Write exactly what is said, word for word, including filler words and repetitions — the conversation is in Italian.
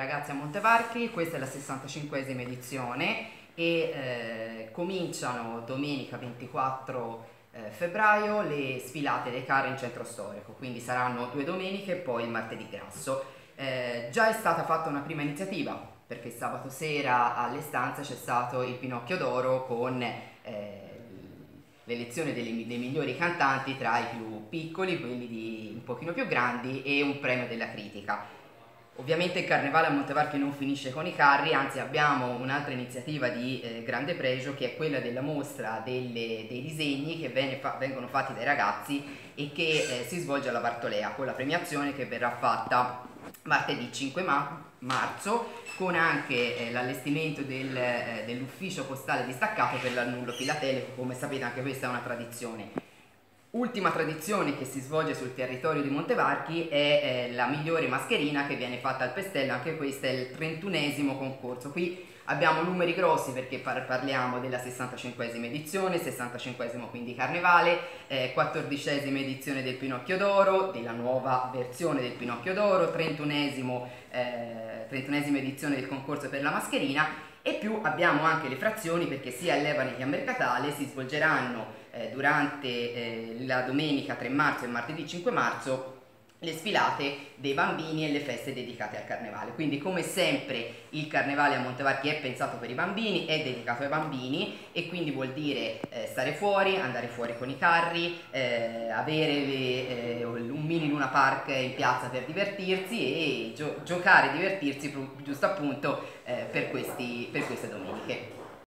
ragazzi a Montevarchi, questa è la sessantacinquesima edizione e eh, cominciano domenica ventiquattro eh, febbraio le sfilate dei carri in centro storico, quindi saranno due domeniche e poi il martedì grasso. Eh, già è stata fatta una prima iniziativa perché sabato sera alle stanze c'è stato il Pinocchio d'Oro con eh, l'elezione dei, dei migliori cantanti tra i più piccoli, quelli di un pochino più grandi e un premio della critica. Ovviamente il carnevale a Montevarchi non finisce con i carri, anzi abbiamo un'altra iniziativa di eh, grande pregio che è quella della mostra delle, dei disegni che fa, vengono fatti dai ragazzi e che eh, si svolge alla Bartolea con la premiazione che verrà fatta martedì cinque marzo con anche eh, l'allestimento del, eh, dell'ufficio postale distaccato per l'annullo filatelico. Come sapete anche questa è una tradizione. Ultima tradizione che si svolge sul territorio di Montevarchi è eh, la migliore mascherina che viene fatta al Pestello, anche questo è il trentunesimo concorso. Qui abbiamo numeri grossi perché par parliamo della sessantacinquesima edizione, sessantacinquesimo quindi carnevale, eh, quattordicesima edizione del Pinocchio d'Oro, della nuova versione del Pinocchio d'Oro, trentunesimo, eh, trentunesima edizione del concorso per la mascherina. E più abbiamo anche le frazioni perché sia a Levane che a Mercatale si svolgeranno eh, durante eh, la domenica tre marzo e martedì cinque marzo le sfilate dei bambini e le feste dedicate al carnevale. Quindi come sempre il carnevale a Montevarchi è pensato per i bambini, è dedicato ai bambini e quindi vuol dire eh, stare fuori, andare fuori con i carri, eh, avere le, eh, un mini Luna Park in piazza per divertirsi e gio giocare e divertirsi giusto appunto eh, per, questi, per queste domeniche.